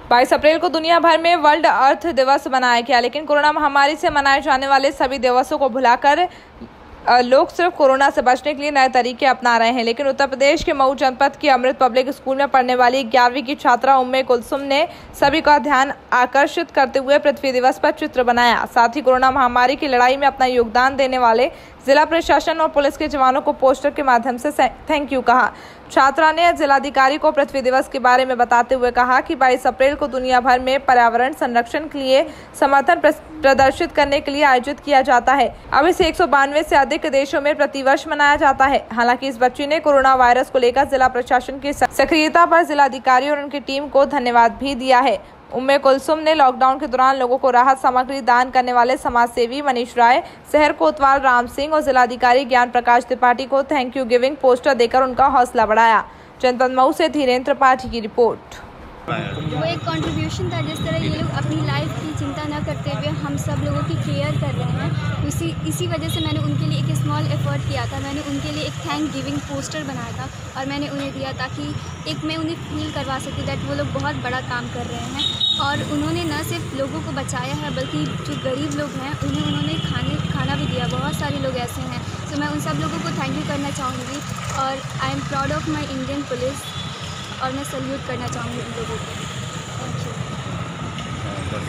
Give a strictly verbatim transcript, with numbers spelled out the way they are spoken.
बाईस अप्रैल को दुनिया भर में वर्ल्ड अर्थ दिवस मनाया गया, लेकिन कोरोना महामारी से मनाए जाने वाले सभी दिवसों को भुलाकर लोग सिर्फ कोरोना से बचने के लिए नए तरीके अपना रहे हैं। लेकिन उत्तर प्रदेश के मऊ जनपद की अमृत पब्लिक स्कूल में पढ़ने वाली ग्यारहवीं की छात्रा उम्मे कुलसुम ने सभी का ध्यान आकर्षित करते हुए पृथ्वी दिवस पर चित्र बनाया। साथ ही कोरोना महामारी की लड़ाई में अपना योगदान देने वाले जिला प्रशासन और पुलिस के जवानों को पोस्टर के माध्यम से थैंक यू कहा। छात्रा ने जिलाधिकारी को पृथ्वी दिवस के बारे में बताते हुए कहा कि बाईस अप्रैल को दुनिया भर में पर्यावरण संरक्षण के लिए समर्थन प्रदर्शित करने के लिए आयोजित किया जाता है। अब इसे एक सौ बानवे से अधिक देशों में प्रतिवर्ष मनाया जाता है। हालांकि इस बच्ची ने कोरोना वायरस को लेकर जिला प्रशासन की सक्रियता पर जिलाधिकारी और उनकी टीम को धन्यवाद भी दिया है। उम्मे कुलसुम ने लॉकडाउन के दौरान लोगों को राहत सामग्री दान करने वाले समाजसेवी मनीष राय, शहर कोतवाल राम सिंह और जिलाधिकारी ज्ञान प्रकाश त्रिपाठी को थैंक यू गिविंग पोस्टर देकर उनका हौसला बढ़ाया। जनपद मऊ से धीरेन्द्र त्रिपाठी की रिपोर्ट। वो एक कंट्रीब्यूशन था, जिस तरह ये लोग अपनी लाइफ की चिंता न करते हुए हम सब लोगों की केयर कर रहे हैं। उसी इसी वजह से मैंने उनके लिए एक स्मॉल एफर्ट किया था। मैंने उनके लिए एक थैंक गिविंग पोस्टर बनाया था और मैंने उन्हें दिया ताकि एक मैं उन्हें फील करवा सकी दैट वो लोग बहुत बड़ा काम कर रहे हैं। और उन्होंने न सिर्फ लोगों को बचाया है बल्कि जो गरीब लोग हैं उन्हें उन्होंने खाने खाना भी दिया। बहुत सारे लोग ऐसे हैं, तो मैं उन सब लोगों को थैंक यू करना चाहूँगी और I am proud of my Indian police और मैं सल्यूट करना चाहूँगी उन लोगों को। Thank you.